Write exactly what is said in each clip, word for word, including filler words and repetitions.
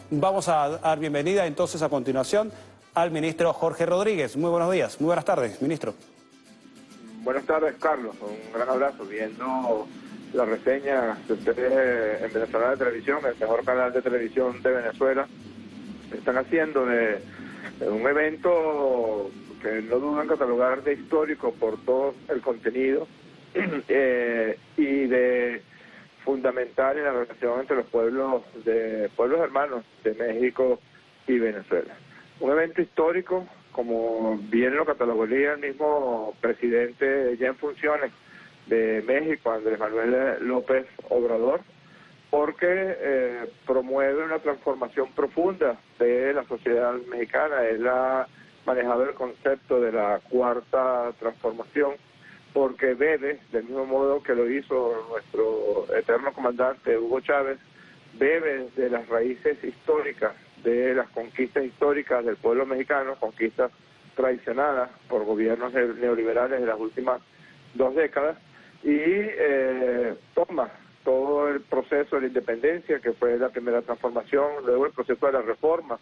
Vamos a dar bienvenida entonces a continuación al ministro Jorge Rodríguez. Muy buenos días, muy buenas tardes, ministro. Buenas tardes, Carlos. Un gran abrazo. Viendo la reseña de ustedes en Venezolana de Televisión, el mejor canal de televisión de Venezuela, están haciendo de, de un evento que no dudan catalogar de histórico por todo el contenido eh, y de fundamental en la relación entre los pueblos de pueblos hermanos de México y Venezuela. Un evento histórico, como bien lo catalogaría el mismo presidente ya en funciones de México, Andrés Manuel López Obrador, porque eh, promueve una transformación profunda de la sociedad mexicana. Él ha manejado el concepto de la cuarta transformación, porque bebe, del mismo modo que lo hizo nuestro eterno comandante Hugo Chávez, bebe de las raíces históricas, de las conquistas históricas del pueblo mexicano, conquistas traicionadas por gobiernos neoliberales de las últimas dos décadas, y eh, toma todo el proceso de la independencia, que fue la primera transformación, luego el proceso de la reforma,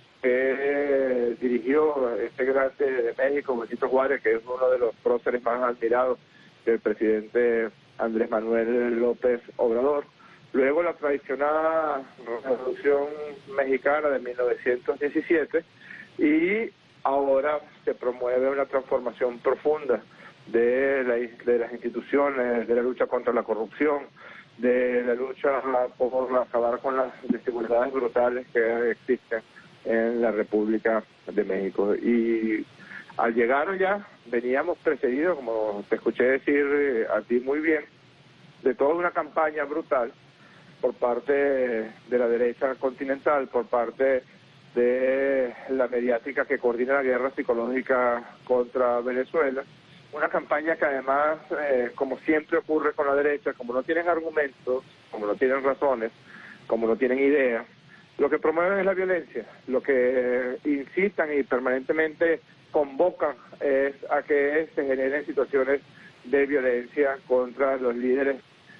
que dirigió este grande de México, Benito Juárez, que es uno de los próceres más admirados del presidente Andrés Manuel López Obrador. Luego la tradicional Revolución Mexicana de mil novecientos diecisiete, y ahora se promueve una transformación profunda de, la, de las instituciones, de la lucha contra la corrupción, de la lucha por acabar con las desigualdades brutales que existen en la República de México. Y al llegar ya veníamos precedidos, como te escuché decir a ti muy bien, de toda una campaña brutal por parte de la derecha continental, por parte de la mediática que coordina la guerra psicológica contra Venezuela. Una campaña que además, eh, como siempre ocurre con la derecha, como no tienen argumentos, como no tienen razones, como no tienen ideas, lo que promueven es la violencia. Lo que incitan y permanentemente convocan es a que se generen situaciones de violencia contra los líderes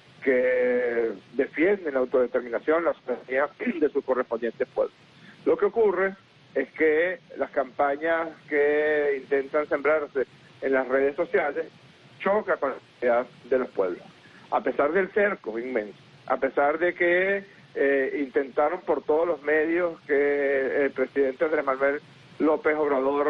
que defienden la autodeterminación, la soberanía de sus correspondientes pueblos. Lo que ocurre es que las campañas que intentan sembrarse en las redes sociales chocan con la realidad de los pueblos. A pesar del cerco inmenso, a pesar de que eh, intentaron por todos los medios que el presidente Andrés Manuel López Obrador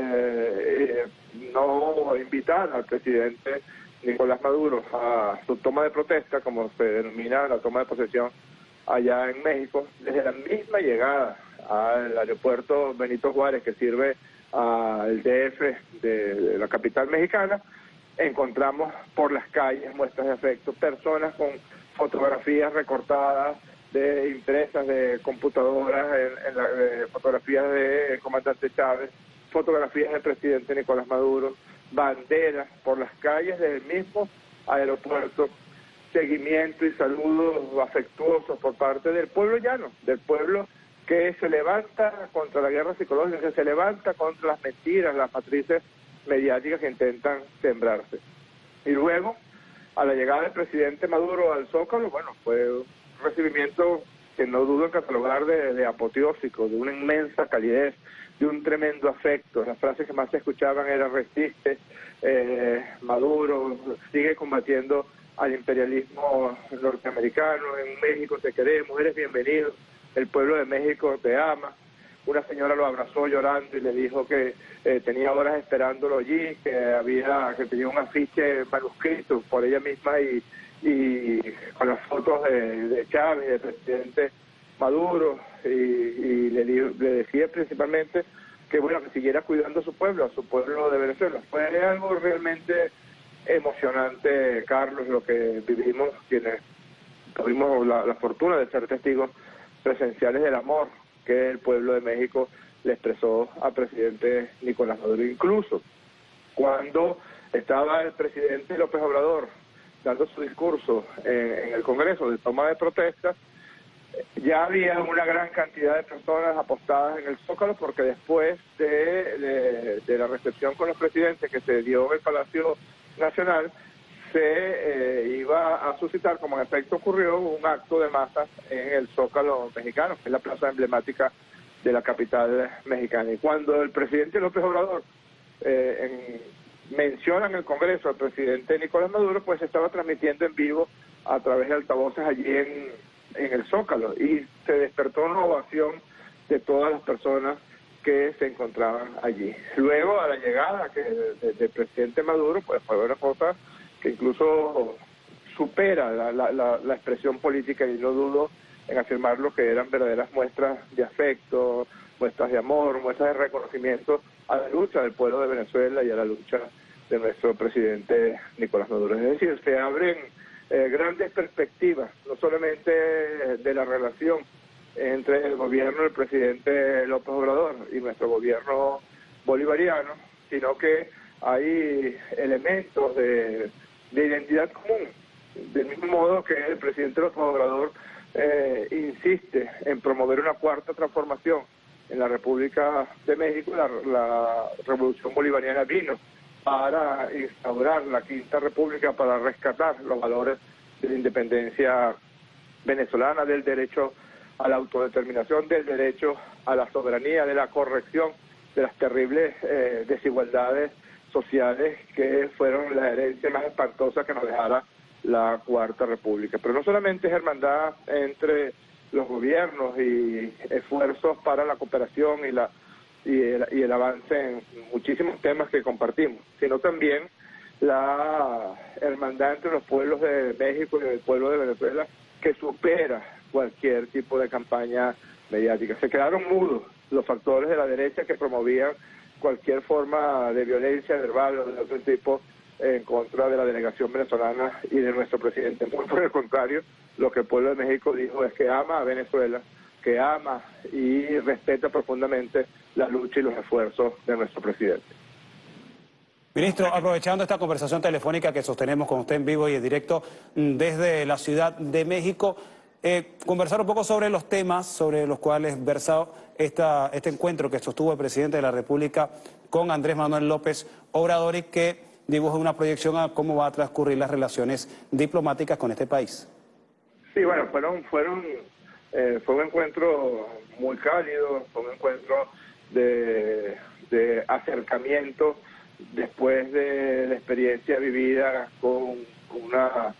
eh, eh, no invitara al presidente Nicolás Maduro a su toma de protesta, como se denomina la toma de posesión allá en México, desde la misma llegada al aeropuerto Benito Juárez, que sirve al D F de, de la capital mexicana, encontramos por las calles muestras de afecto, personas con fotografías recortadas, de impresas de computadoras, en, en la, de fotografías del comandante Chávez, fotografías del presidente Nicolás Maduro, banderas por las calles del mismo aeropuerto, seguimiento y saludos afectuosos por parte del pueblo llano, del pueblo que se levanta contra la guerra psicológica, que se levanta contra las mentiras, las matrices mediáticas que intentan sembrarse. Y luego, a la llegada del presidente Maduro al Zócalo, bueno, fue un recibimiento que no dudo en catalogar de, de apoteósico, de una inmensa calidez, de un tremendo afecto. Las frases que más se escuchaban eran: resiste, eh, Maduro, sigue combatiendo al imperialismo norteamericano, en México te queremos, eres bienvenido, el pueblo de México te ama. Una señora lo abrazó llorando y le dijo que eh, tenía horas esperándolo allí, que había que tenía un afiche manuscrito por ella misma y, y con las fotos de, de Chávez, del presidente Maduro, y, y le, le decía principalmente que bueno, que siguiera cuidando a su pueblo, a su pueblo de Venezuela. Fue algo realmente emocionante, Carlos, lo que vivimos quienes tuvimos la, la fortuna de ser testigos presenciales del amor que el pueblo de México le expresó al presidente Nicolás Maduro. Incluso cuando estaba el presidente López Obrador dando su discurso en, en el Congreso de toma de protesta, ya había una gran cantidad de personas apostadas en el Zócalo, porque después de, de, de la recepción con los presidentes que se dio en el Palacio Nacional, se eh, iba a suscitar, como en efecto ocurrió, un acto de masa en el Zócalo mexicano, que es la plaza emblemática de la capital mexicana. Y cuando el presidente López Obrador eh, en, menciona en el Congreso al presidente Nicolás Maduro, pues se estaba transmitiendo en vivo a través de altavoces allí en, en el Zócalo, y se despertó una ovación de todas las personas que se encontraban allí. Luego, a la llegada que del de presidente Maduro, pues fue una cosa que incluso supera la, la, la, la expresión política, y no dudo en afirmar lo que eran verdaderas muestras de afecto, muestras de amor, muestras de reconocimiento a la lucha del pueblo de Venezuela y a la lucha de nuestro presidente Nicolás Maduro. Es decir, se abren eh, grandes perspectivas, no solamente de la relación entre el gobierno del presidente López Obrador y nuestro gobierno bolivariano, sino que hay elementos de, de identidad común, del mismo modo que el presidente López Obrador eh, insiste en promover una cuarta transformación en la República de México. La, la Revolución Bolivariana vino para instaurar la Quinta República, para rescatar los valores de la independencia venezolana, del derecho a la autodeterminación, del derecho a la soberanía, de la corrección de las terribles eh, desigualdades sociales que fueron la herencia más espantosa que nos dejara la Cuarta República. Pero no solamente es hermandad entre los gobiernos y esfuerzos para la cooperación y la y el, y el avance en muchísimos temas que compartimos, sino también la hermandad entre los pueblos de México y el pueblo de Venezuela, que supera cualquier tipo de campaña mediática. Se quedaron mudos los factores de la derecha que promovían cualquier forma de violencia verbal o de otro tipo en contra de la delegación venezolana y de nuestro presidente. Muy por el contrario, lo que el pueblo de México dijo es que ama a Venezuela, que ama y respeta profundamente la lucha y los esfuerzos de nuestro presidente. Ministro, aprovechando esta conversación telefónica que sostenemos con usted en vivo y en directo desde la Ciudad de México, eh, conversar un poco sobre los temas sobre los cuales versado esta, este encuentro que sostuvo el presidente de la República con Andrés Manuel López Obrador, y que dibuja una proyección a cómo va a transcurrir las relaciones diplomáticas con este país. Sí, bueno, fueron, fueron, eh, fue un encuentro muy cálido, fue un encuentro de, de acercamiento después de la experiencia vivida con una,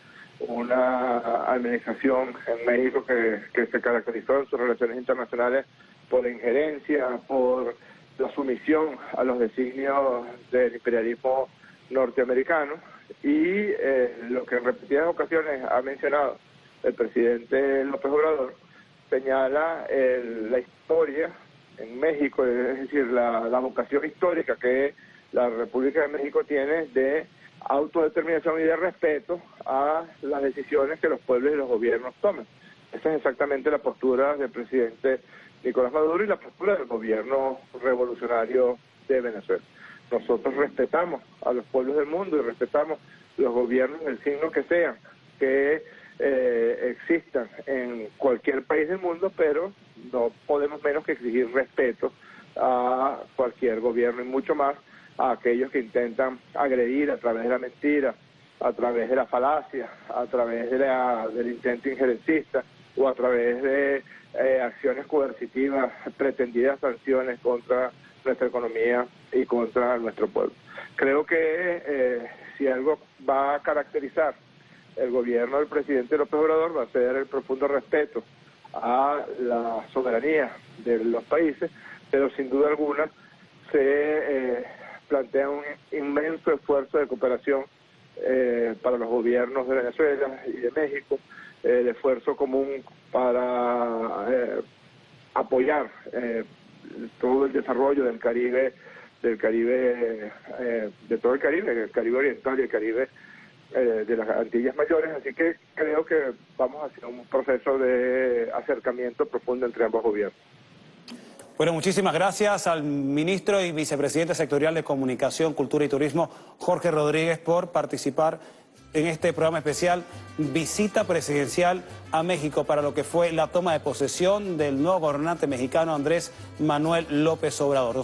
una administración en México que, que se caracterizó en sus relaciones internacionales por la injerencia, por la sumisión a los designios del imperialismo norteamericano, y eh, lo que en repetidas ocasiones ha mencionado el presidente López Obrador señala el, la historia en México, es decir, la, la vocación histórica que la República de México tiene de autodeterminación y de respeto a las decisiones que los pueblos y los gobiernos toman. Esa es exactamente la postura del presidente Nicolás Maduro y la postura del gobierno revolucionario de Venezuela. Nosotros respetamos a los pueblos del mundo y respetamos los gobiernos del signo que sean, que eh, existan en cualquier país del mundo, pero no podemos menos que exigir respeto a cualquier gobierno, y mucho más a aquellos que intentan agredir a través de la mentira, a través de la falacia, a través de la, del intento injerencista o a través de eh, acciones coercitivas, pretendidas sanciones contra nuestra economía y contra nuestro pueblo. Creo que eh, si algo va a caracterizar el gobierno del presidente López Obrador va a ser el profundo respeto a la soberanía de los países, pero sin duda alguna se eh, plantea un inmenso esfuerzo de cooperación eh, para los gobiernos de Venezuela y de México, eh, el esfuerzo común para eh, apoyar eh, todo el desarrollo del Caribe, del Caribe, eh, de todo el Caribe, el Caribe Oriental y el Caribe eh, de las Antillas Mayores, así que creo que vamos hacia un proceso de acercamiento profundo entre ambos gobiernos. Bueno, muchísimas gracias al ministro y vicepresidente sectorial de Comunicación, Cultura y Turismo, Jorge Rodríguez, por participar en este programa especial Visita Presidencial a México, para lo que fue la toma de posesión del nuevo gobernante mexicano Andrés Manuel López Obrador.